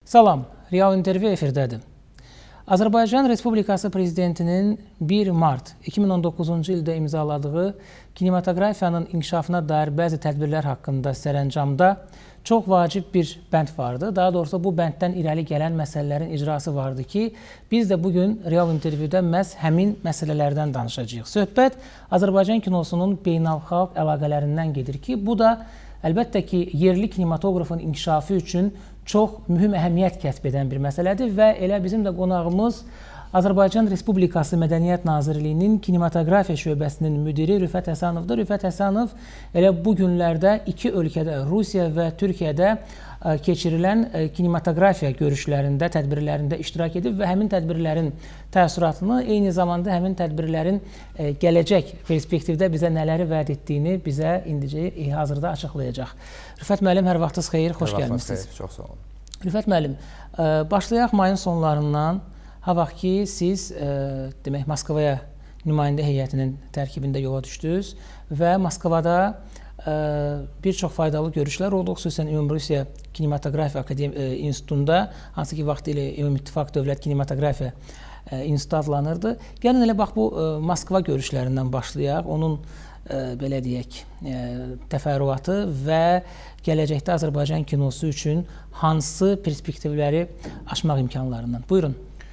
Salam, Real intervyu efirdədir. Azərbaycan Respublikası Prezidentinin 1 mart 2019-cu ildə imzaladığı kinematografiyanın inkişafına dair bəzi tədbirlər haqqında sərəncamda çox vacib bir bənd vardı. Daha doğrusu bu bənddən irəli gələn məsələlərin icrası vardı ki, biz də bugün Real intervyuda məhz həmin məsələlərdən danışacağıq. Söhbət Azərbaycan kinosunun beynəlxalq əlaqələrindən gedir ki, bu da əlbəttə ki, yerli kinematoqrafın inkişafı üçün çox mühüm əhəmiyyət kəsb edən bir məsələdir və elə bizim də qonağımız Azərbaycan Respublikası Mədəniyyət Nazirliyinin kinematografiya şöbəsinin müdiri Rüfət Həsənovdur. Rüfət Həsənov elə bu günlərdə iki ölkədə, Rusiya və Türkiyədə keçirilən kinematografiya görüşlərində, tədbirlərində iştirak edib və həmin tədbirlərin təəssüratını, eyni zamanda həmin tədbirlərin gələcək perspektivdə bizə nələri vəd etdiyini bizə indicə hazırda açıqlayacaq. Rüfət müəllim, hər vaxtınız xeyir, xoş gəlmişsiniz. Çox sağ olun. Rüfət müəllim, başlayaq mayın sonlarından. Ha vaxt ki, siz demək Moskvaya nümayəndə heyətinin tərkibində yola düşdünüz və Moskvada bir çox faydalı görüşlər oldu, xüsusən Ümumrusiya Kinematografiya İnstitutunda, hansı ki, vaxtilə Ümumİttifaq Dövlət Kinematografiya İnstitutu adlanırdı. Gəlin elə bax, bu Moskva görüşlərindən başlayaq, onun belə deyək, təfərrüatı və gələcəkdə Azərbaycan kinosu üçün hansı perspektivləri aşmaq imkanlarından. Buyurun.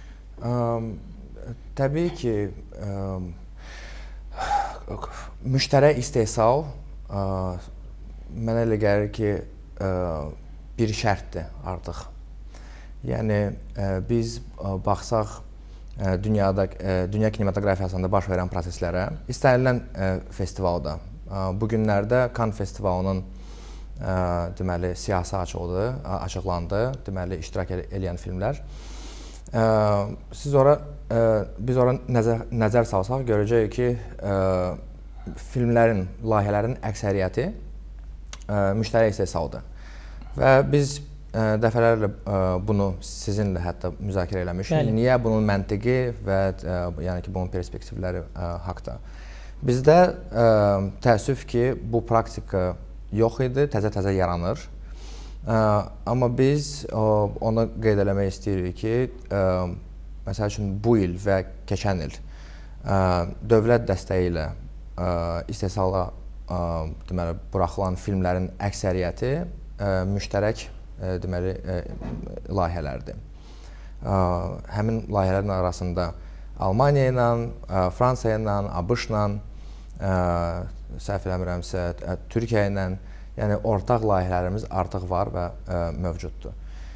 Təbii ki, müştərək istehsal mənə elə gəlir ki, bir şərtdir artıq. Yəni, biz baxsaq dünya kinematografiyasında baş verən proseslərə, istənilən festivalda, bu günlərdə Cannes festivalının deməli, siyasi açıqlandı, deməli, iştirak edən filmlər. Biz ora nəzər salsaq, görəcəyik ki, filmlərin, layihələrin əksəriyyəti müştərək istehsaldır. Və biz dəfələrlə bunu sizinlə hətta müzakirə eləmişik. Niyə bunun məntiqi və yəni ki, bunun perspektivləri haqda. Bizdə təəssüf ki, bu praktika yox idi, təzə-təzə yaranır. Amma biz onu qeyd eləmək istəyirik ki, məsəl üçün bu il və keçən il dövlət dəstəyi ilə istehsala buraxılan filmlərin əksəriyyəti müştərək layihələrdir. Həmin layihələrin arasında Almaniya ilə, Fransa ilə, ABŞ-la, səhv eləmirəmsə, Türkiyə ilə, yəni ortaq layihələrimiz artıq var və mövcuddur.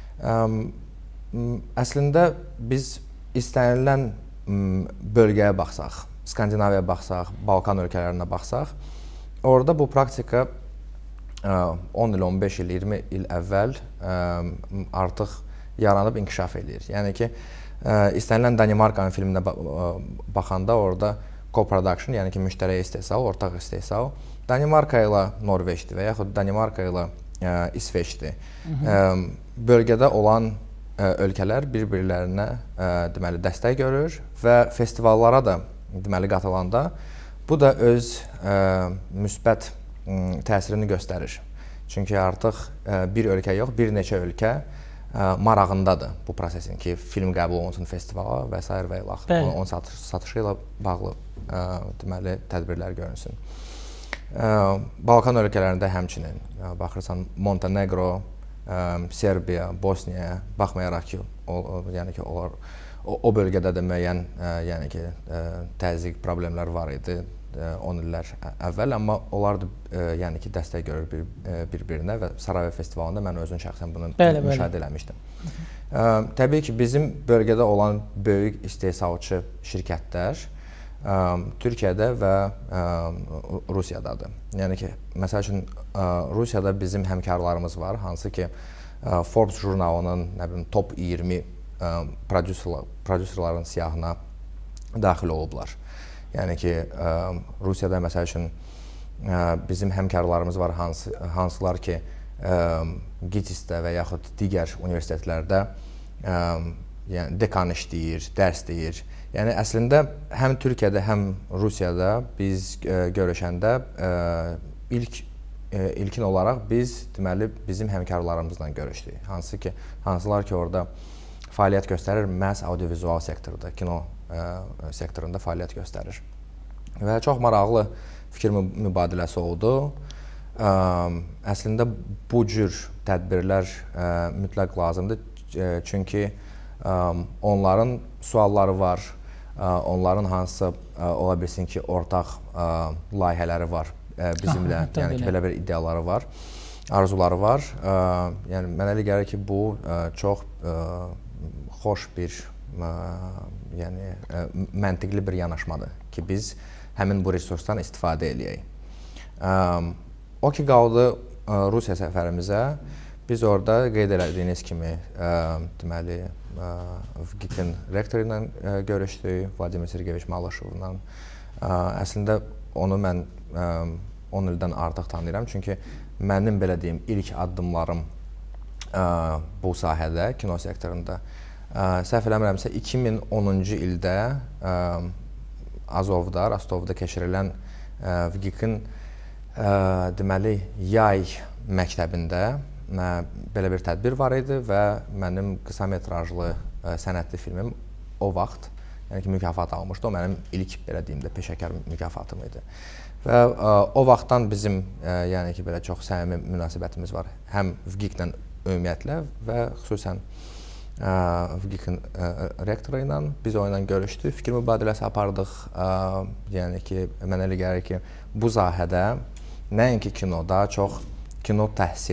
Əslində biz istənilən bölgəyə baxsaq, Skandinaviyaya baxsaq, Balkan ölkələrinə baxsaq, orada bu praktika 10 il, 15 il, 20 il əvvəl artıq yaranıb inkişaf edir. Yəni ki, istənilən Danimarkanın filminə baxanda orada co-production, yəni ki, müştərək istehsal, ortaq istehsal, Danimarka ilə Norveçdir və yaxud Danimarka ilə İsveçdir. Bölgədə olan ölkələr bir-birlərinə deməli, dəstək görür və festivallara da deməli, qatılanda bu da öz müsbət təsirini göstərir. Çünki artıq bir ölkə yox, bir neçə ölkə marağındadır bu prosesin ki, film qəbul olunsun festivala və s. və ilə onun satışı ilə bağlı deməli, tədbirlər görünsün. Balkan ölkələrində həmçinin baxırsan Montenegro, Serbiya, Bosniya, baxmayaraq ki, yəni ki, o bölgədə də müəyyən yəni ki, təzyiq problemlər var idi 10 illər əvvəl, amma onlar da yəni ki, dəstək görür bir-birinə və Sarayevo festivalında mən özüm şəxsən bunu müşahidə eləmişdim. Təbii ki, bizim bölgədə olan böyük istehsalçı şirkətlər Türkiyədə və Rusiyadadır. Yəni ki, məsəl üçün, Rusiyada bizim həmkarlarımız var, hansı ki, Forbes jurnalının top 20 prodüserlərin siyahına daxil olublar. Yəni ki, Rusiyada məsəl üçün, bizim həmkarlarımız var, hansılar ki, GITIS-də və yaxud digər universitetlərdə dekan işləyir, dərs deyir. Yəni, əslində, həm Türkiyədə, həm Rusiyada biz görüşəndə ilk ilkin olaraq biz deməli bizim həmkarlarımızla görüşdük. Hansılar ki, orada fəaliyyət göstərir, məhz audiovizual sektorda, kino sektorunda fəaliyyət göstərir. Və çox maraqlı fikir mübadiləsi oldu. Əslində bu cür tədbirlər mütləq lazımdır. Çünki onların sualları var, onların hansısa ola bilsin ki, ortaq layihələri var bizimlə, yəni ki, belə bir iddiaları var, arzuları var. Yəni mənə elə gəlir ki, bu çox xoş bir, yəni məntiqli bir yanaşmadır ki, biz həmin bu resursdan istifadə eləyək. O ki, qaldı Rusiya səfərimizə. Biz orada qeyd elədiyiniz kimi, deməli, VGIK-in rektoru ilə görüşdük, Vladimir Sergeyeviç Malışevlə. Əslində, onu mən 10 ildən artıq tanıyıram, çünki mənim, belə deyim, ilk addımlarım bu sahədə, kino sektorunda. Səhv eləmirəmsə, 2010-cu ildə Azovda, Rostovda keçirilən VGIK-in deməli, yay məktəbində belə bir tədbir var idi və mənim qısa metrajlı sənətli filmim o vaxt, yəni ki, mükafat almışdı. O mənim ilk, belə deyim də, peşəkar mükafatım idi. Və o vaxtdan bizim, yəni ki, belə çox səmimi münasibətimiz var. Həm VGIK-lə ümumiyyətlə və xüsusən VGIK-in rektoru ilə biz o ilə görüşdük, fikir mübadiləsi apardıq. Yəni ki, mənə elə gəlir ki, bu sahədə nəinki kino, daha çox kino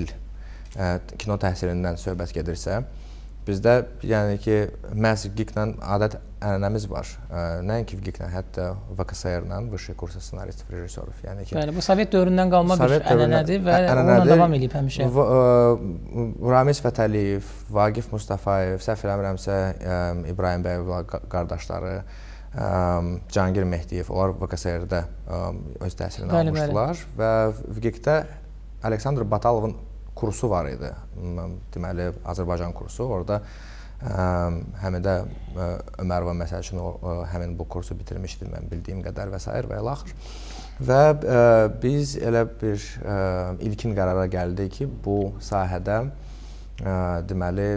təhsilindən söhbət gedirsə, bizdə, yəni ki, məhz VGIK-lə adət ənənəmiz var. Nəinki VGIK-lə, hətta VKSR-lə, Vışşi kursu ssenarist rejissorov. Yəni ki, bəli, bu Sovet dövründən qalma bir ənənədir və onunla davam edib həmişə. Ramiz Fətəliyev, Vaqif Mustafayev, səhv eləmirəmsə, İbrahim Bəyov qardaşları, Cangir Mehdiyev, onlar VKSR-də öz təhsilini almışdılar və VGIK-də Aleksandr Batalovun kursu var idi, deməli, Azərbaycan kursu. Orada Həmidə Ömərova məsəl üçün həmin bu kursu bitirmişdi, mən bildiyim qədər və s. və ilaxır. Və biz elə bir ilkin qərara gəldik ki, bu sahədə deməli,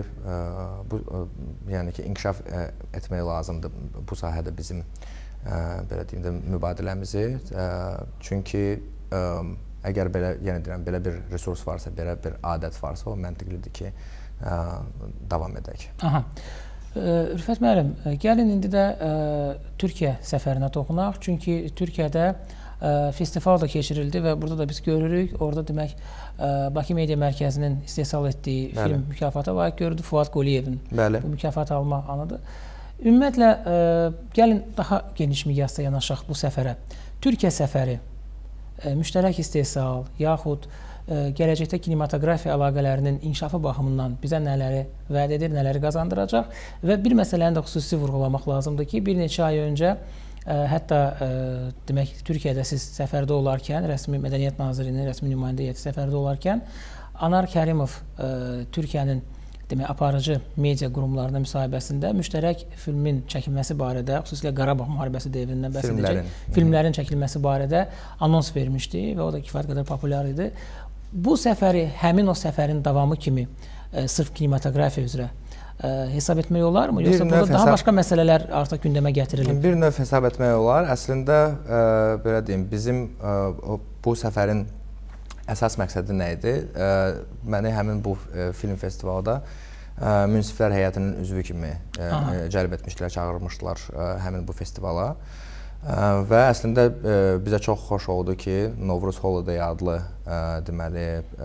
yəni ki, inkişaf etmək lazımdır bu sahədə bizim, belə deyim də, mübadiləmizi. Çünki əgər belə, yəni deyirəm, belə bir resurs varsa, belə bir adət varsa, o məntiqlidir ki, davam edək. Aha. Rüfət müəllim, gəlin indi də Türkiyə səfərinə toxunaq. Çünki Türkiyədə festival da keçirildi və burada da biz görürük. Orada demək, Bakı Media Mərkəzinin istehsal etdiyi film mükafata layiq görüldü. Fuad Quliyevin bu mükafat alma anıdır. Ümumiyyətlə, gəlin daha geniş miqyasda yanaşaq bu səfərə. Türkiyə səfəri müştərək istehsal, yaxud gələcəkdə kinematografiya əlaqələrinin inkişafı baxımından bizə nələri vəd edir, nələri qazandıracaq və bir məsələni də xüsusi vurğulamaq lazımdır ki, bir neçə ay öncə hətta demək, Türkiyədə siz səfərdə olarkən, rəsmi Mədəniyyət Nazirinin rəsmi nümayəndə heyəti səfərdə olarkən Anar Kərimov Türkiyənin demək, aparıcı media qurumlarına müsahibəsində müştərək filmin çəkilməsi barədə, xüsusilə Qarabağ müharibəsi devrindən bəhs edəcək filmlərin çəkilməsi barədə anons vermişdi və o da kifayət qədər populyar idi. Bu səfəri həmin o səfərin davamı kimi sırf kinematografiya üzrə hesab etmək olarmı? Yoxsa burada daha başqa məsələlər artıq gündəmə gətirilib? Bir növ hesab etmək olar. Əslində, belə deyim, bizim bu səfərin əsas məqsədi nə idi? Məni həmin bu film festivalda münsiflər heyətinin üzvü kimi cəlb etmişdilər, çağırmışdılar həmin bu festivala. Və əslində bizə çox xoş oldu ki, Novruz Holiday adlı deməli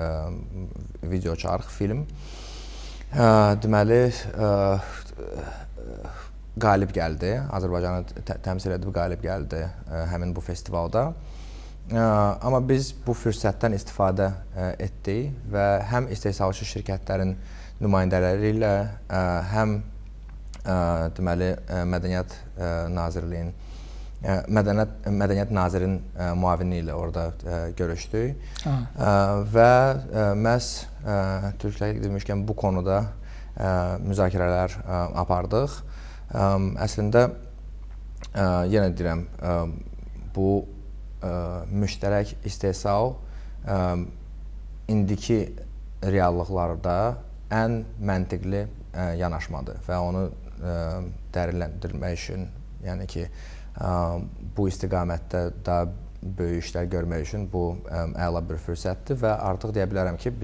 video çarx film deməli qalib gəldi. Azərbaycanı təmsil edib qalib gəldi həmin bu festivalda. Amma biz bu fürsətdən istifadə etdik və həm istehsalçı şirkətlərin nümayəndələri ilə, həm deməli Mədəniyyət Nazirliyinin Mədəniyyət Nazirinin müavini ilə orada görüşdük və məhz Türklər demişkən bu konuda müzakirələr apardıq. Əslində, yenə deyirəm, bu müştərək istehsal indiki reallıqlarda ən məntiqli yanaşmadır və onu dərinləndirmək üçün, yəni ki, bu istiqamətdə daha böyük işlər görmək üçün bu əla bir fürsətdir və artıq deyə bilərəm ki,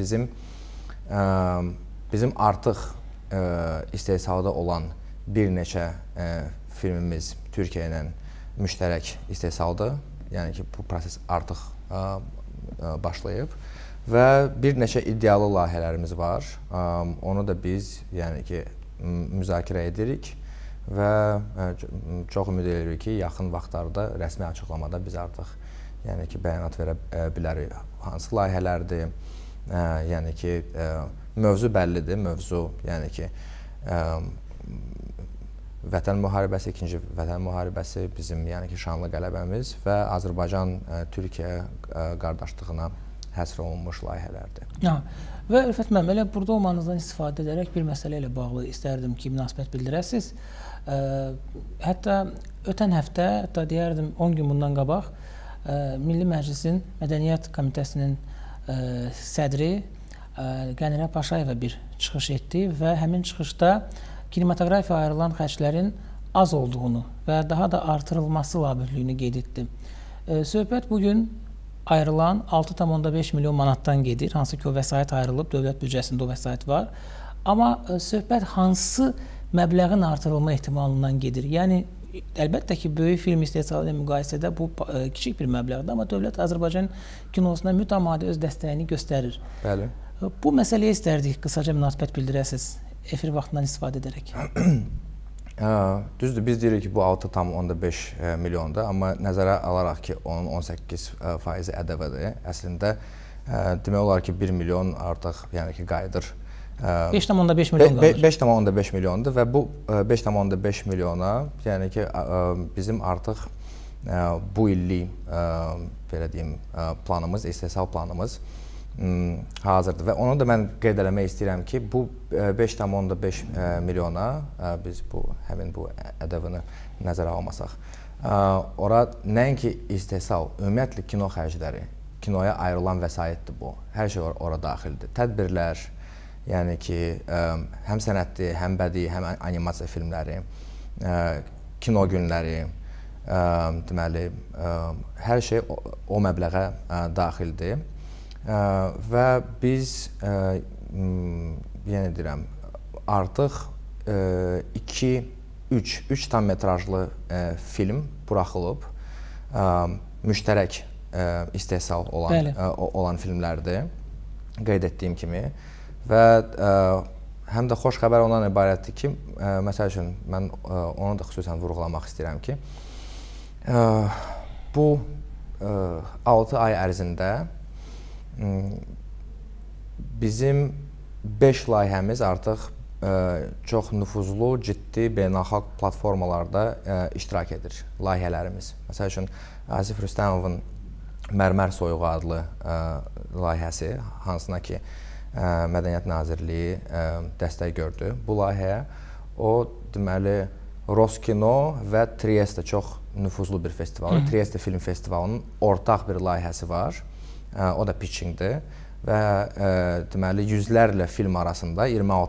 bizim artıq istehsalda olan bir neçə filmimiz Türkiyə ilə müştərək istehsaldır. Yəni ki, bu proses artıq başlayıb və bir neçə iddialı layihələrimiz var. Onu da biz, yəni ki, müzakirə edirik və çox ümid edirik ki, yaxın vaxtlarda rəsmi açıqlamada biz artıq yəni ki, bəyanat verə bilərik. Hansı layihələrdir, yəni ki, mövzu bəllidir, mövzu, yəni ki, Vətən müharibəsi, ikinci Vətən müharibəsi bizim, yəni ki, şanlı qələbəmiz və Azərbaycan-Türkiyə qardaşlığına həsr olunmuş layihələrdir. Və Rüfət müəllim, elə burada olmanızdan istifadə edərək bir məsələ ilə bağlı istərdim ki, münasibət bildirəsiniz. Hətta ötən həftə, hətta deyərdim 10 gün bundan qabaq, Milli Məclisin Mədəniyyət Komitəsinin sədri Qənirə Paşayeva bir çıxış etdi və həmin çıxışda kinematografiya ayrılan xərclərin az olduğunu və daha da artırılması labüdlüyünü qeyd etdi. Söhbət bugün ayrılan 6,5 milyon manatdan gedir, hansı ki o vəsait ayrılıb, dövlət büdcəsində o vəsait var. Amma söhbət hansı məbləğin artırılma ehtimalından gedir? Yəni, əlbəttə ki, böyük film istehsalı ilə müqayisədə bu kiçik bir məbləğdir, amma dövlət Azərbaycan kinosuna mütəmadi öz dəstəyini göstərir. Bəli. Bu məsələyə istərdik, qısaca münasibət bildirəsiniz, efir vaxtından istifadə edərək. Düzdür, biz deyirik ki, bu 6,5 milyondur, amma nəzərə alaraq ki, onun 18% ƏDV-dir. Əslində, demək olar ki, 1 milyon artıq, yəni ki, qayıdır. 5,5 milyon qalır. 5,5 milyondur və bu 5,5 milyona, yəni ki, bizim artıq bu illik, belə deyim, planımız, istehsal planımız hazırdır və onu da mən qeyd eləmək istəyirəm ki, bu 5,5 milyona biz həmin bu ƏDV-ni nəzərə almasaq, ora nəinki istehsal, ümumiyyətlə kino xərcləri, kinoya ayrılan vəsaitdir bu. Hər şey ora daxildir. Tədbirlər, yəni ki, həm sənətli, həm bədii, həm animasiya filmləri, kino günləri, deməli, hər şey o məbləğə daxildir. Və biz, yenə deyirəm, artıq 3 tam metrajlı film buraxılıb, müştərək istehsal olan filmlərdir, qeyd etdiyim kimi. Və həm də xoş xəbər ondan ibarətdir ki, məsəl üçün, mən onu da xüsusən vurğulamaq istəyirəm ki, bu 6 ay ərzində bizim 5 layihəmiz artıq çox nüfuzlu, ciddi beynəlxalq platformalarda iştirak edir, layihələrimiz. Məsəl üçün, Asif Rüstəmovun Mərmər Soyuğu adlı layihəsi, hansına ki, Mədəniyyət Nazirliyi dəstək gördü bu layihəyə. O, deməli, Roskino və Trieste çox nüfuzlu bir festival, Trieste Film Festivalının ortaq bir layihəsi var. O da pitchingdir və deməli, yüzlərlə film arasında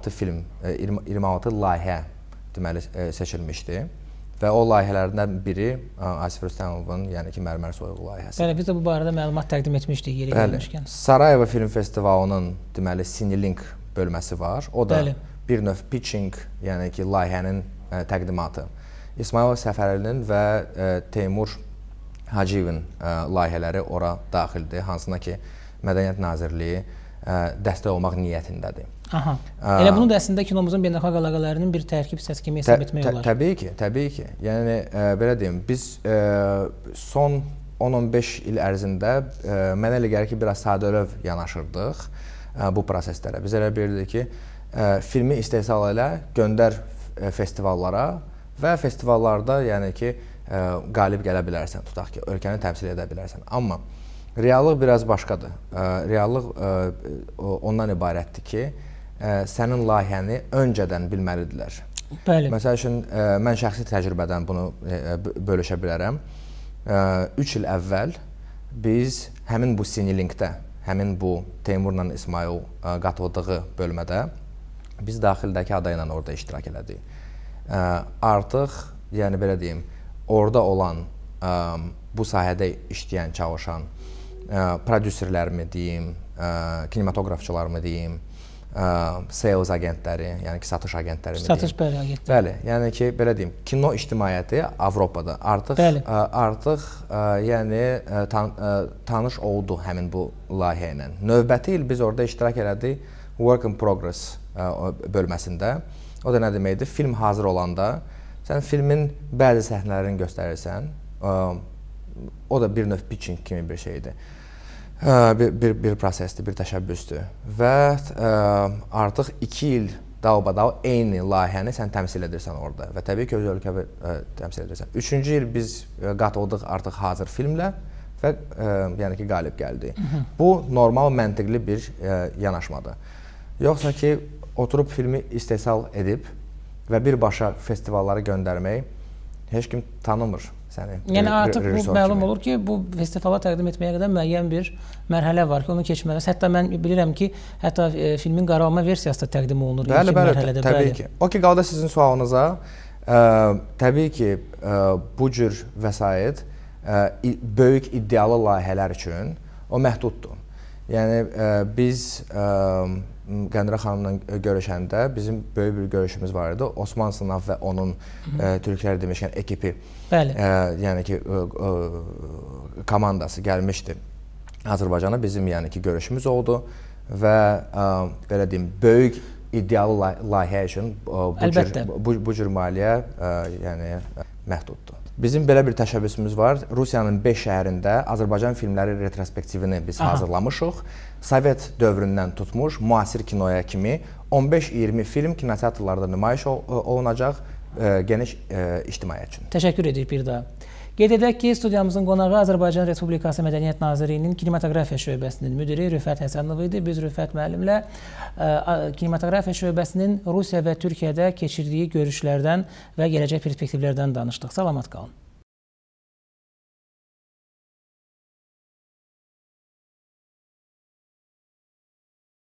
26 layihə deməli, seçilmişdi. Və o layihələrdən biri Asif Rüstəmovun, yəni ki, Mərmər Soyuğu layihəsi. Bəli, biz də bu barədə məlumat təqdim etmişdik yeri gəlmişkən. Sarayeva Film Festivalının deməli, Cinelink bölməsi var. O da bir növ pitching, yəni ki, layihənin təqdimatı. İsmail Səfərlinin və Teymur Hacıyevin layihələri ora daxildir, hansına ki, Mədəniyyət Nazirliyi dəstək olmaq niyyətindədir. Elə bunu da əslində kinomuzun beynəlxalq əlaqələrinin bir tərkib hissəsi kimi hesab etmək olar. Təbii ki. Yəni, belə deyim, biz son 10-15 il ərzində mənə elə gəlir ki, biraz sadəlöv yanaşırdıq bu proseslərə. Biz elə bilirdik ki, filmi istehsal elə, göndər festivallara və festivallarda, yəni ki, qalib gələ bilərsən, tutaq ki, ölkəni təmsil edə bilərsən. Amma reallıq biraz başqadır. Reallıq ondan ibarətdir ki, sənin layihəni öncədən bilməlidirlər. Bəli. Məsəl üçün, mən şəxsi təcrübədən bunu bölüşə bilərəm. 3 il əvvəl biz həmin bu Cinelinkdə həmin bu Teymurla İsmail qatıldığı bölmədə biz daxildəki aday ilə orada iştirak elədik. Artıq, yəni belə deyim, orada olan bu sahədə işləyən, çalışan prodüserlərimi deyim, kinematografçılarımı deyim, sales agentləri, yəni ki, satış agentləri mi deyim. Satış bəli, agentləri. Bəli, yəni ki, belə deyim, kino ictimaiyyəti Avropada artıq yəni tanış oldu həmin bu layihə ilə. Növbəti il biz orada iştirak elədik Work in Progress bölməsində. O da nə deməkdir? Film hazır olanda sən filmin bəzi səhnələrini göstərirsən. O da bir növ pitching kimi bir şeydir. Bir prosesdir, bir təşəbbüsdür və artıq 2 il dalbadal eyni layihəni sən təmsil edirsən orada və təbii ki, öz ölkəni təmsil edirsən. 3-cü il biz qatıldıq artıq hazır filmlə və yəni ki, qalib gəldi. Bu, normal, məntiqli bir yanaşmadır. Yoxsa ki, oturub filmi istehsal edib və birbaşa festivallara göndərmək heç kim tanımır səni. Yəni artıq bu məlum olur ki, bu festivala təqdim etməyə qədər müəyyən bir mərhələ var ki, onu keçməlisən. Hətta mən bilirəm ki, hətta filmin qaralma versiyası da təqdim olunur. Bəli, təbii ki. O ki, qaldı sizin sualınıza, təbii ki, bu cür vəsait böyük iddialı layihələr üçün o məhduddur. Yəni, biz Qəndərə xanımla görüşəndə bizim böyük bir görüşümüz var idi. Osman Sınav və onun türklər demişkən ekipi, yəni ki, komandası gəlmişdi Azərbaycana. Bizim yəni ki, görüşümüz oldu və belə deyim, böyük iddialı layihə üçün bu cür maliyyə yəni məhduddur. Bizim belə bir təşəbbüsümüz var. Rusiyanın 5 şəhərində Azərbaycan filmləri retrospektivini biz hazırlamışıq. Sovet dövründən tutmuş, müasir kinoya kimi 15-20 film kinoteatrlarda nümayiş olunacaq geniş ictimaiyyət üçün. Təşəkkür edirik bir daha. Qeyd edək ki, studiyamızın qonağı Azərbaycan Respublikası Mədəniyyət Nazirliyinin Kinematografiya şöbəsinin müdiri Rüfət Həsənov idi. Biz Rüfət müəllimlə Kinematografiya şöbəsinin Rusiya və Türkiyədə keçirdiyi görüşlərdən və gələcək perspektivlərdən danışdıq. Salamat qalın.